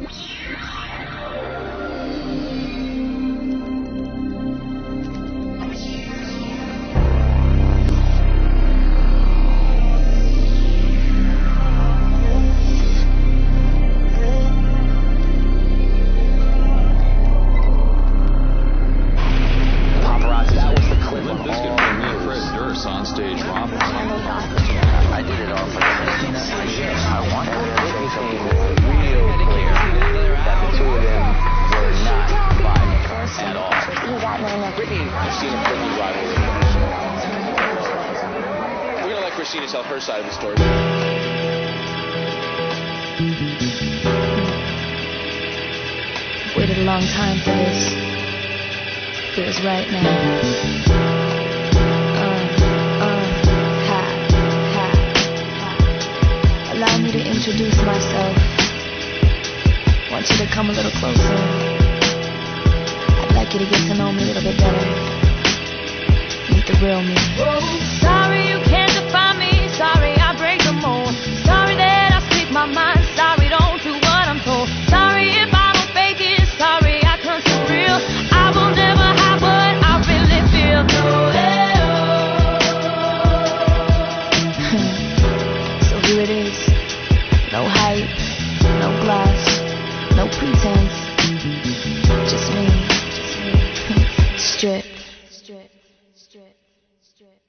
On stage romping. I did it all for Christina. I wanted her to say something real clear that the two of them were not vibing at all. Britney, Christina, Britney rivalry. We're gonna let Christina tell her side of the story. Waited a long time for this. Feels right now. Allow me to introduce myself. Want you to come a little closer. I'd like you to get to know me a little bit better. Meet the real me. Sorry you can't define me. Sorry I break the mold. Sorry that I speak my mind. Sorry don't do what I'm told. Sorry if I don't fake it. Sorry I turn surreal. I will never have what I really feel. So here it is. No hype, no gloss, no pretense. Just me. Strip.